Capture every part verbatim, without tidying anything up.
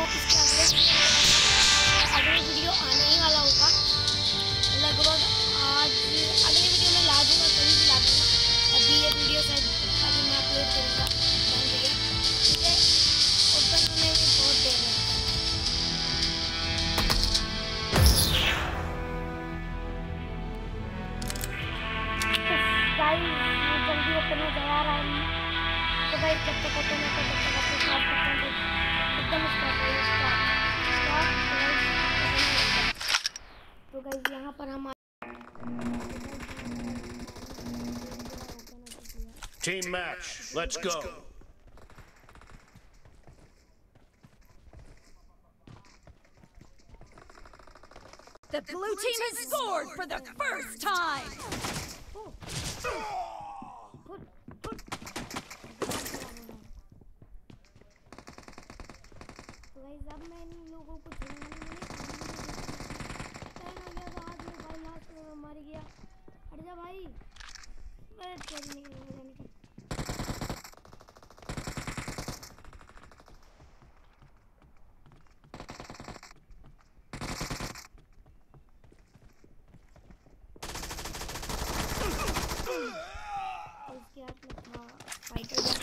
इसके अगले अगले वीडियो आने ही वाला होगा लगभग आज। अगले वीडियो में ला दूँगा, कभी भी ला दूँगा। अभी ये वीडियो शायद अभी मैं अपलोड करूँगा बन गया, ठीक है। ओपन होने में बहुत देर लगता है। गाइस ये जल्दी ओपन हो जा रहा है, तो भाई जब तक ओपन होता है तब तक आपको स्टार्ट करते हैं। एकदम स्टार्ट है, स्टार्ट स्टार्ट। तो गाइस यहाँ पर हम Team match, let's go. The blue team has scored for the first time. Guys अब मैं इन लोगों को छोड़ूंगा नहीं, टाइम हो गया तो हाथ में भाई लास्ट में मर गया। हट जा भाई, मैं चल नहीं जाने की। इसके हाथ में था फाइटर गन।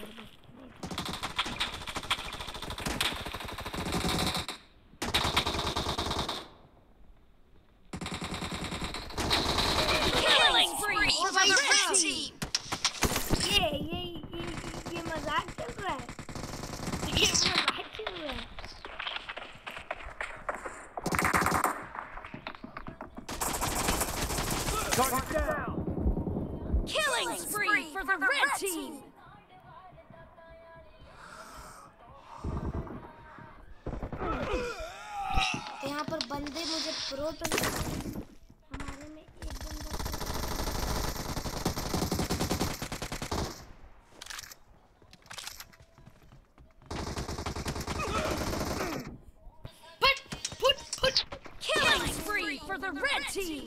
ये ये ये ये मजाक चल रहा है, ये मजाक चल रहा है। Killing spree for the red team. यहाँ पर बंदे मुझे प्रो तो हमारे में एक बंदा Put put put killing spree for the red team.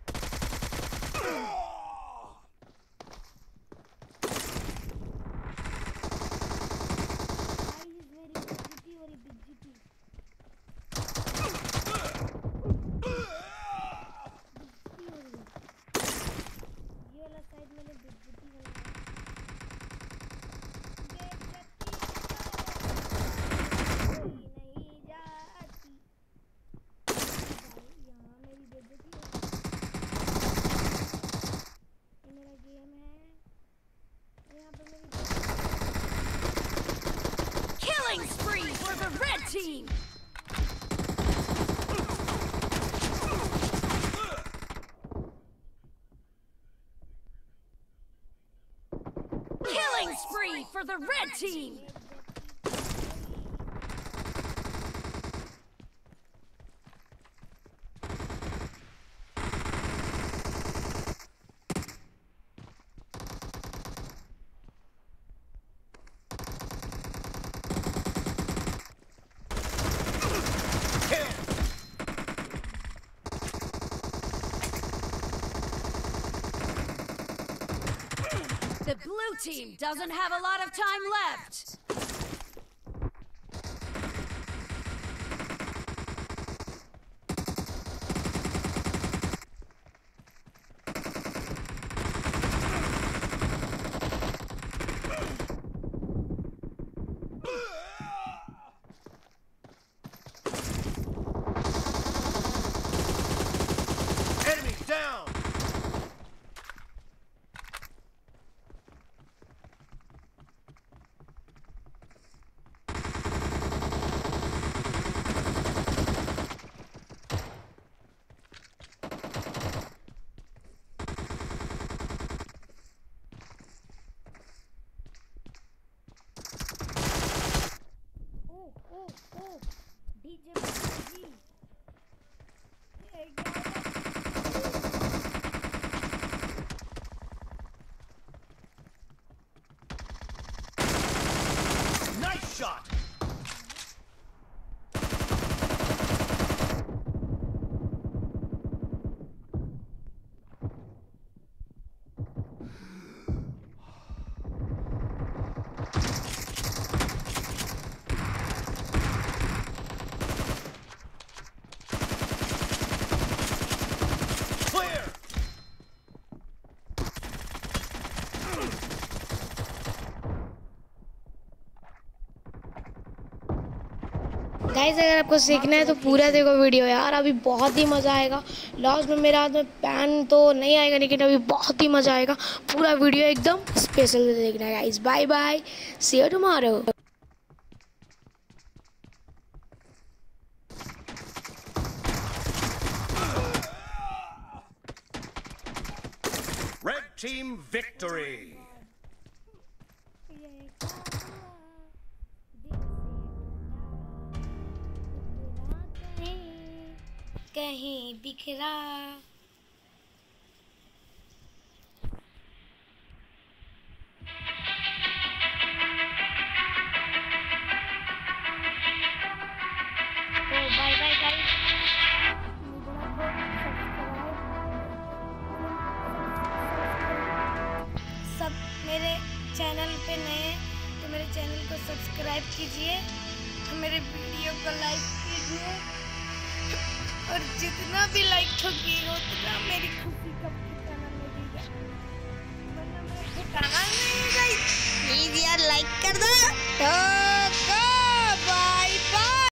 Killing spree for the red team. Killing spree for the red team. The blue team doesn't have a lot of time left. Enemy down. Guys अगर आपको सीखना है तो पूरा देखो video यार, अभी बहुत ही मज़ा आएगा। लास्ट में मेरे हाथ में पैन तो नहीं आएगा, लेकिन अभी बहुत ही मज़ा आएगा। पूरा वीडियो एकदम स्पेशल देखना है guys. Bye bye, see you tomorrow. Red team victory. कहीं बिखरा तो बाय बाय गाइस। सब मेरे चैनल पे नए हैं तो मेरे चैनल को सब्सक्राइब कीजिए, मेरे वीडियो को लाइक कीजिए, और जितना भी लाइक ठोकिएगा उतना मेरी खुशी का ठिकाना मिलेगा। वरना मेरा ठिकाना नहीं है गाइस। प्लीज यार लाइक कर दो।